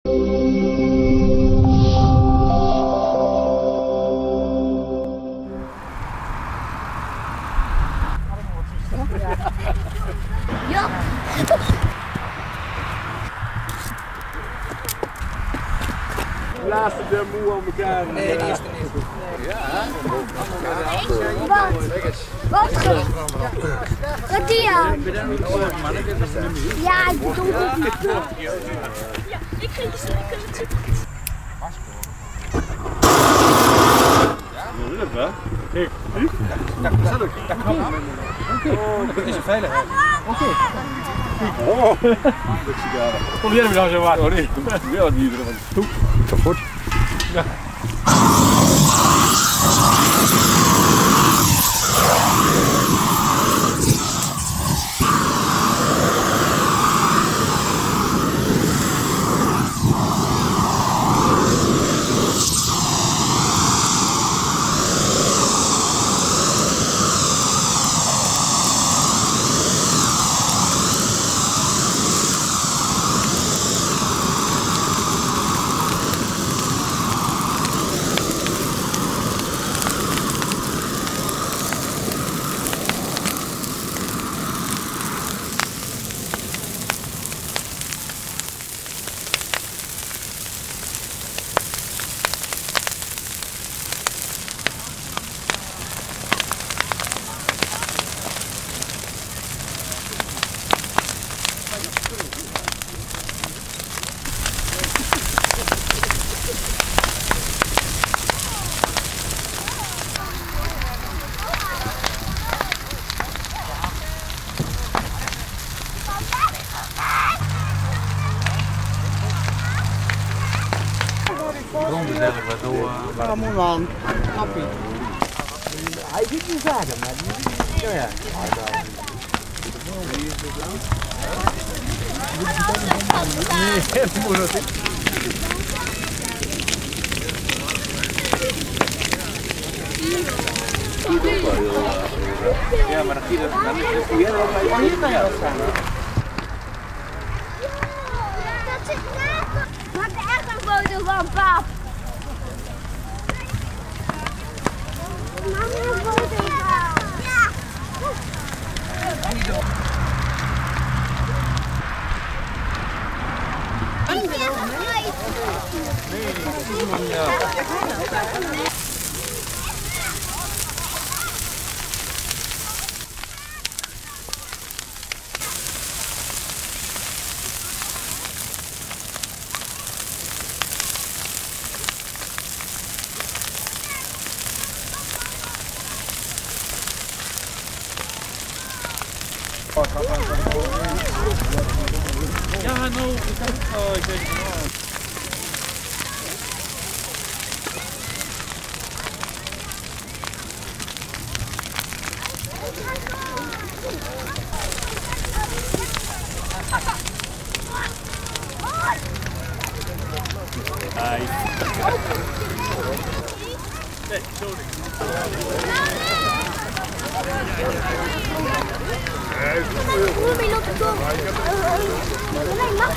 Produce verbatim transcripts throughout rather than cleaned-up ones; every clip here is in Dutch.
Ja. Laatste de moe aan elkaar. Nee, die is er niet. Ja. Wat? Wat? Wat die aan? Ja, ik bedoel het niet. Ja, ik ga je zeggen. Ja, dat wel. Kijk, zie? Dat kan. Dat is een veiligheid. Oké. Oh. Kom jij me nou zo waar hoor? Ja, niet iedereen. Toe. Kapot. Ja. Rond is eigenlijk wat door. Ja, mooi man. Knappie. Hij zit niet verder, maar die... Ja, ja. Nee, dat moet nog niet. Ja, maar dan zie je dat. Dan is jij er ook bij. Oh, hier kan je wel staan. Maak er echt een foto van, pap. Maak er een foto van. Ja. Ja, no, ik heb het. Oh, ik weet het wel. Hi. Nee, sorry. Hoe ben je op de kom? Nee, mag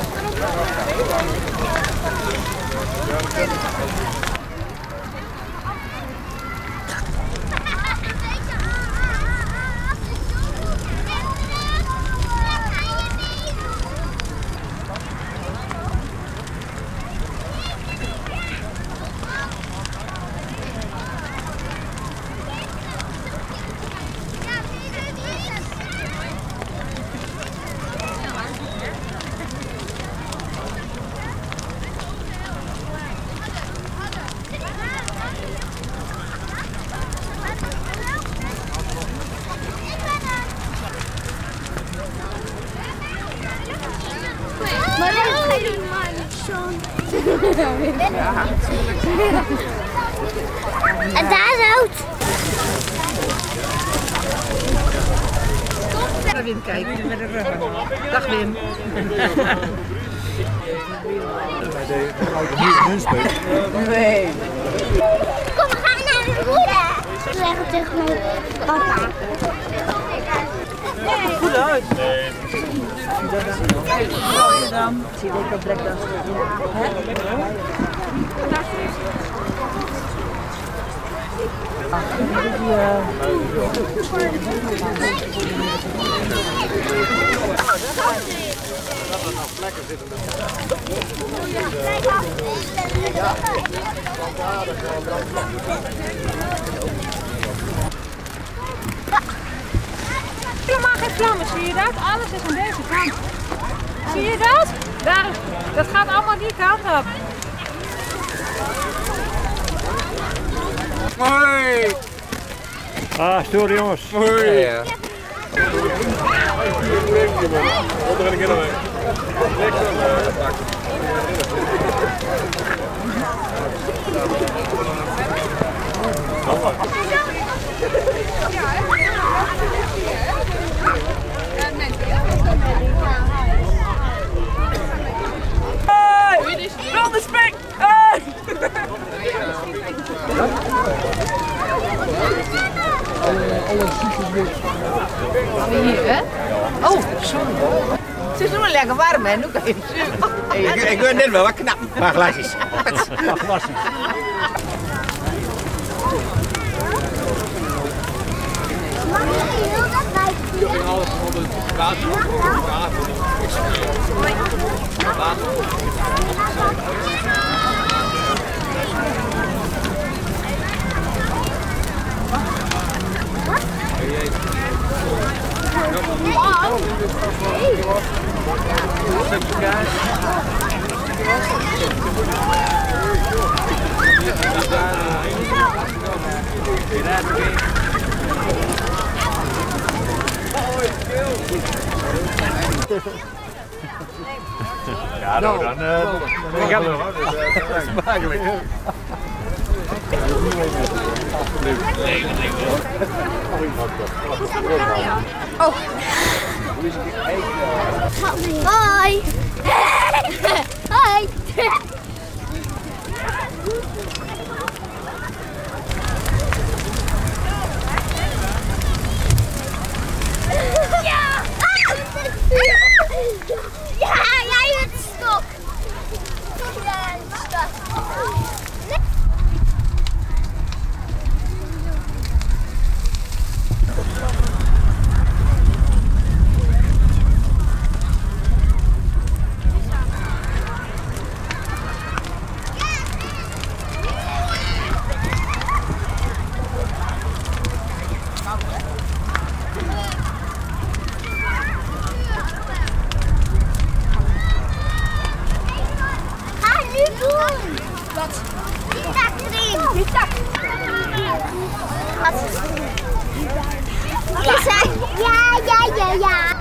Maar dat is geen man, zo'n. Ja, en daar is oud. Naar Wim kijken, met de ruggen. Dag Wim. Nee. Kom, we gaan naar de moeder. Zeg het tegen mijn papa. Goed uit. Nee. Dan zie je ook dat dat. Helemaal geen vlammen, zie je dat? Alles is aan deze kant. Zie je dat? Daar, dat gaat allemaal die kant op. Hoi! Ah, stoer jongens. Hoi! Ja. Wat er een keer nog mee? Rond de spek! Hier, hè? Oh, sorry. Het is nog wel lekker warm, hè? Nu kan je Ik, ik wil net wel wat knap. Maar glasjes. Alles van de Ja, nou dan. Dan gaan we. Dat is makkelijk. Oh. Hoi. Hoi. Ja. Ja, jij bent stok. Ja, stok. Wat? Die tak erin. Die tak. Wat? Wat is hij? Ja, ja, ja, ja.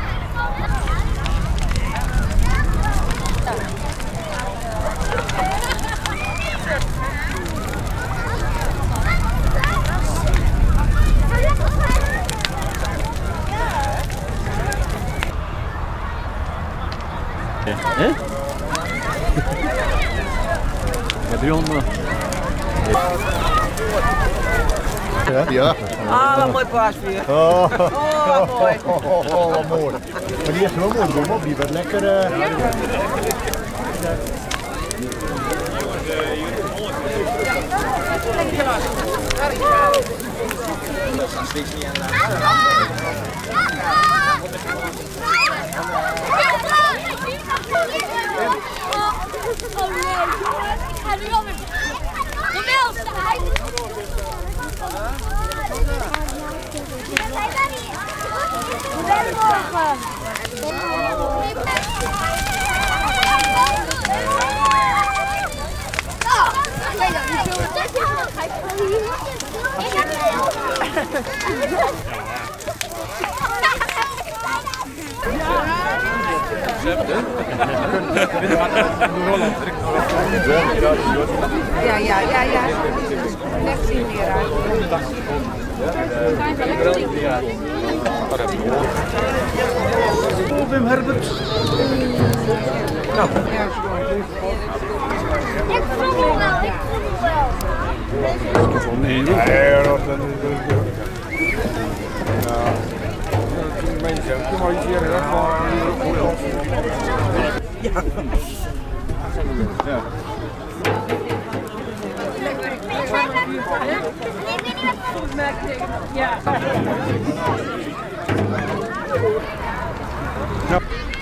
Hè? Ja, driehonderd. Ja? Ja. Ah, wat mooi paasvuur. Oh, Oh, wat mooi. oh, oh, oh, wat mooi. Maar die is wel mooi, kom op, die wordt lekker. Uh... Oh nee, jongens, ik ga nu alweer. De wilste, hij is. Goedemorgen. Ja, ja, ja, ja. Leg zien weer uit. Wim Herbert. Nou. Ik voel me wel, ik voel me wel. Nee, Nee, dat is. Ja. Ja. Ja.